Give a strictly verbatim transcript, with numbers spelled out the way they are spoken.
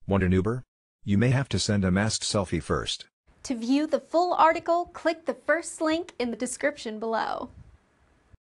Want an Uber? You may have to send a masked selfie first. To view the full article, click the first link in the description below.